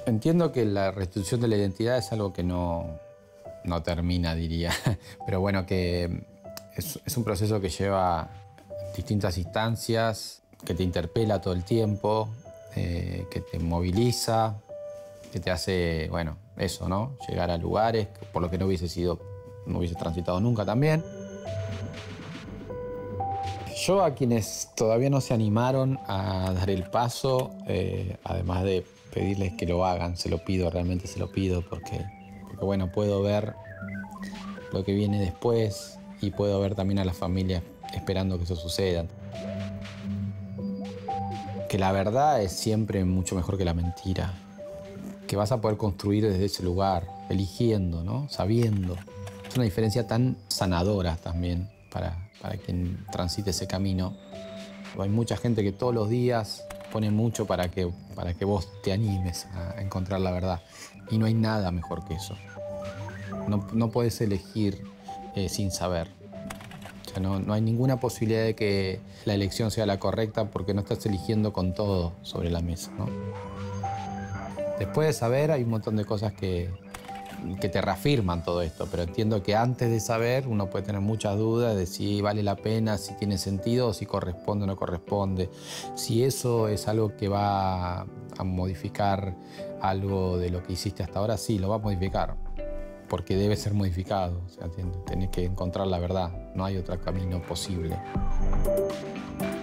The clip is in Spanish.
Entiendo que la restitución de la identidad es algo que no termina, diría. Pero bueno, que es un proceso que lleva distintas instancias, que te interpela todo el tiempo, que te moviliza, que te hace, bueno, eso, ¿no? Llegar a lugares por los que no hubiese transitado nunca también. Yo a quienes todavía no se animaron a dar el paso, además de pedirles que lo hagan, se lo pido, realmente se lo pido, porque bueno, puedo ver lo que viene después y puedo ver también a las familias esperando que eso suceda. Que la verdad es siempre mucho mejor que la mentira. Que vas a poder construir desde ese lugar, eligiendo, ¿no? Sabiendo. Es una diferencia tan sanadora también para quien transite ese camino. Hay mucha gente que todos los días pone mucho para que vos te animes a encontrar la verdad. Y no hay nada mejor que eso. No podés elegir sin saber. O sea, no hay ninguna posibilidad de que la elección sea la correcta porque no estás eligiendo con todo sobre la mesa, ¿no? Después de saber hay un montón de cosas que te reafirman todo esto, pero entiendo que antes de saber uno puede tener muchas dudas de si vale la pena, si tiene sentido, o si corresponde o no corresponde. Si eso es algo que va a modificar algo de lo que hiciste hasta ahora, sí, lo va a modificar, porque debe ser modificado. O sea, tenés que encontrar la verdad, no hay otro camino posible.